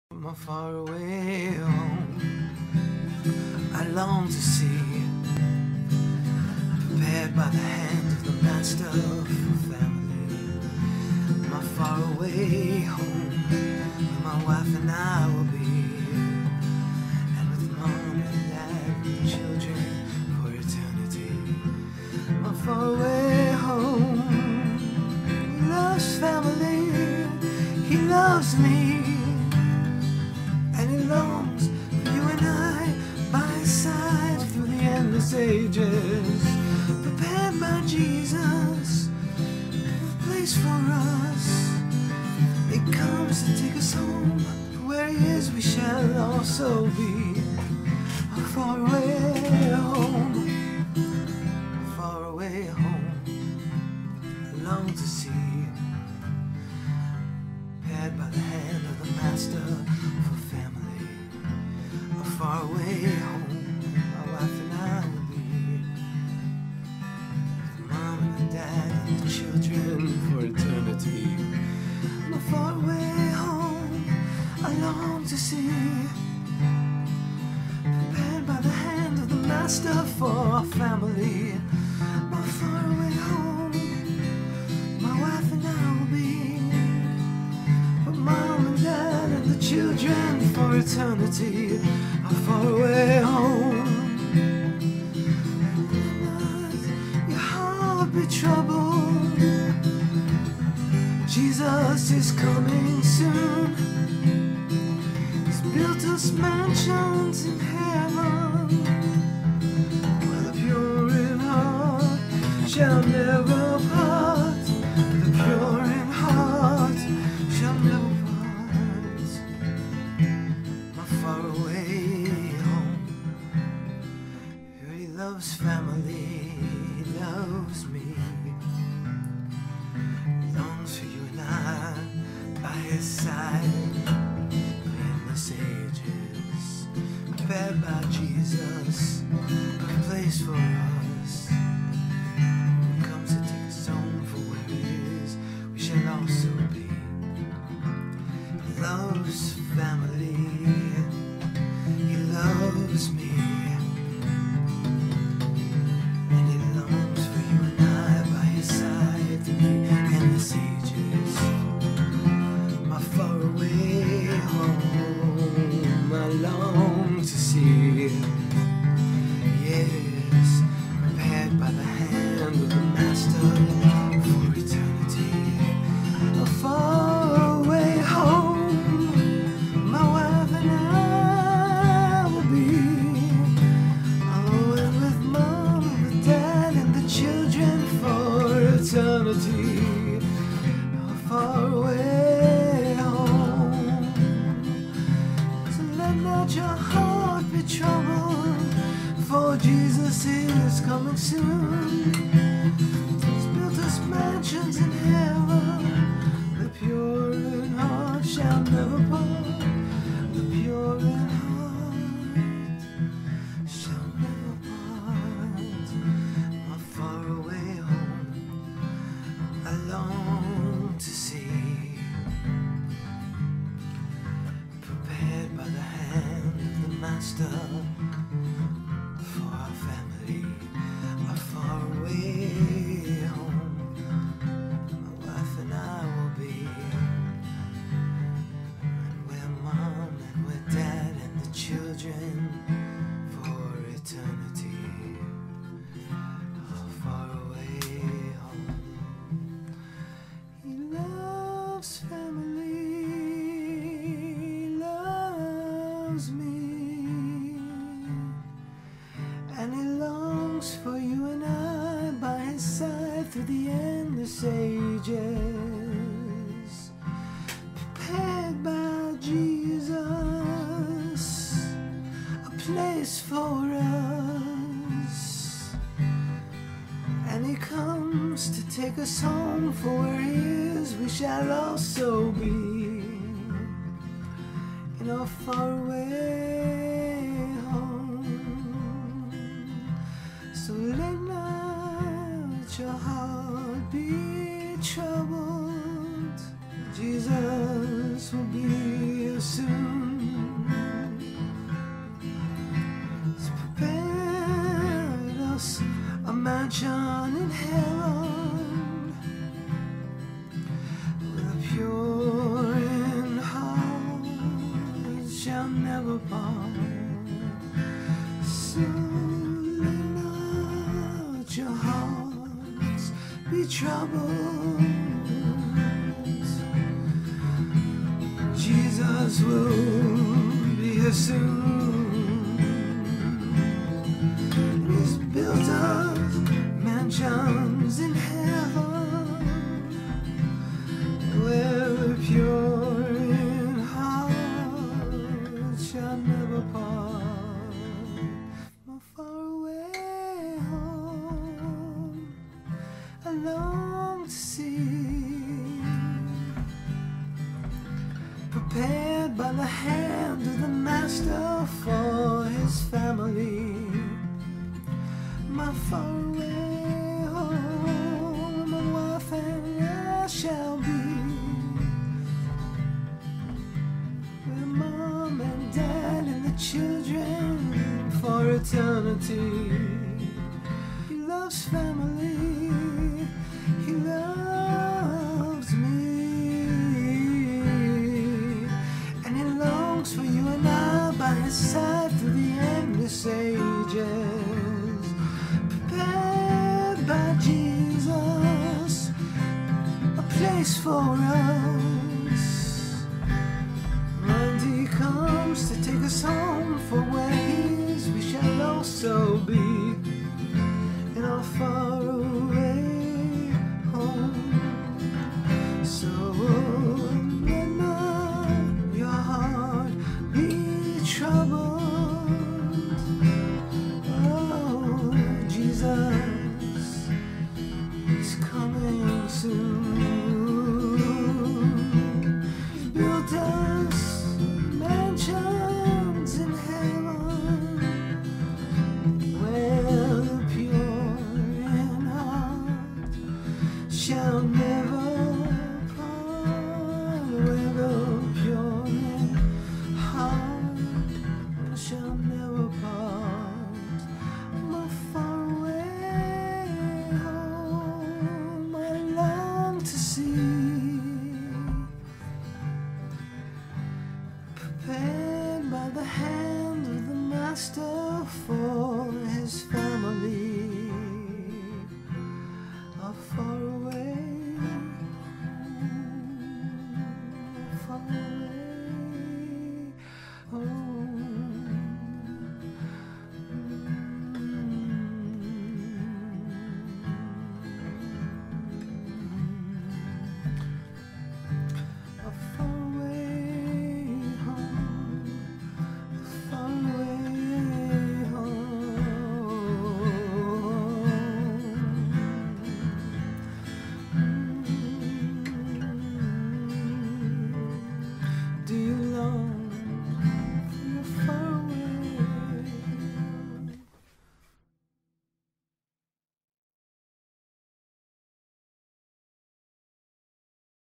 My faraway home, I long to see, prepared by the hand of the master for family. My faraway home, where my wife and I will be, and with mom and dad and the children for eternity. My faraway home, he loves family, he loves me. And he longs for you and I by his side through the endless ages, prepared by Jesus, a place for us. He comes to take us home, for where he is we shall also be. A faraway home, a faraway home, I long to see, prepared by the hand of the master for family. A faraway home, my wife and I will be, with mom and dad and the children for eternity. A faraway home, I long to see, prepared by the hand of the master for our family. My faraway home, my wife and I will be, with mom and dad and the children for eternity. A faraway home. Let your heart be troubled, Jesus is coming soon. He's built us mansions in heaven, where the pure in heart shall never part. The pure in heart shall never part. My faraway home, where he loves family, he loves me. He longs for you and I by his side for endless ages, prepared by Jesus, a place for us. He comes to take us home, for where he is we shall also be. He loves family, he loves me, and he longs for you and I by his side through the endless ages. My faraway home, I long to see, yes, prepared by the hand of the master for eternity. A faraway home, my wife and I will be, oh, and with mom and dad and the children for eternity. A faraway home. So let not your heart be troubled, for Jesus is coming soon. He's built us mansions in heaven, the pure in heart shall never part. The pure in heart shall never part. My faraway home, I long to see, prepared by the hand of the master for our family. A faraway home, my wife and I will be, and where mom and where dad and the children for eternity. A faraway home. He loves family, he loves me, and he longs for you and I by his side through the endless ages, prepared by Jesus, a place for us. And he comes to take us home, for where he is we shall also be, in our faraway home. So let not your heart be troubled, Jesus will be here soon. never part. So let not your hearts be troubled. Jesus will be here soon. He's built us mansions in heaven, where the pure in heart shall never part. My faraway home I long to see, prepared by the hand of the Master for his family. My faraway home, my wife and I shall be, with Mom and Dad and the children for eternity. He loves family, he loves me, and he longs for you and I by his side through the endless ages. Prepared by Jesus, a place for us. When he comes to take us home, for where he is we shall also be, in our faraway home. So let not your heart be troubled. Jesus is coming soon. He's built us mansions in heaven, where the pure in heart shall never part. Where the pure in heart shall never part. My faraway home I long to see, prepared by the hand of the Master for his family. A faraway